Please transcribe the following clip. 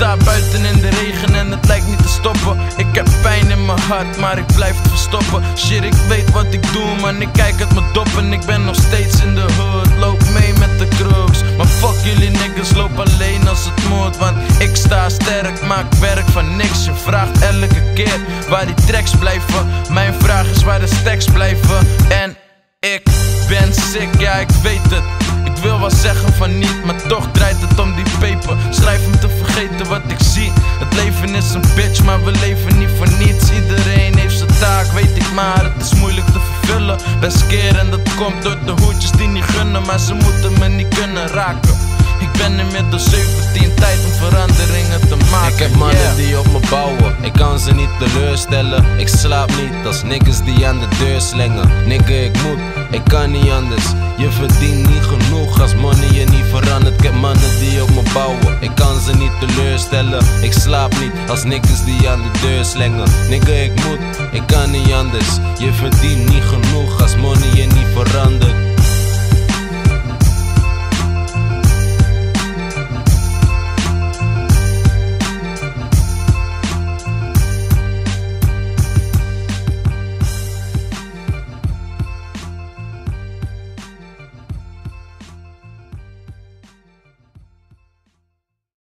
sta buiten in de regen en het lijkt niet te stoppen. Ik heb pijn in mijn hart, maar ik blijf het verstoppen. Shit, ik weet wat ik doe, man, ik kijk uit mijn dop. En ik ben nog steeds in de hood, loop mee met de crooks. Maar fuck jullie niggas, loop alleen als het moet. Want ik sta sterk, maak werk van niks. Je vraagt elke keer waar die tracks blijven. Mijn vraag is waar de stacks blijven. En ik ben sick, ja ik weet het. Ik wil wel zeggen van niet, maar toch draait het om die peper. Schrijf om te vergeten wat ik zie. Het leven is een bitch, maar we leven niet voor niets. Iedereen heeft zijn taak, weet ik, maar het is moeilijk te vervullen. Best keer en dat komt door de hoedjes die niet gunnen, maar ze moeten me niet kunnen raken. Ik ben inmiddels 17, tijd om veranderingen te maken. Ik heb mannen die op me bouwen, ik kan ze niet teleurstellen. Ik slaap niet als niggas die aan de deur slengen. Nigga, ik moet, ik kan niet anders. Je verdient niet genoeg als money je niet verandert. Ik heb mannen die op me bouwen, ik kan ze niet teleurstellen. Ik slaap niet als niggas die aan de deur slengen. Nigga, ik moet, ik kan niet anders. Je verdient niet genoeg als money je niet verandert.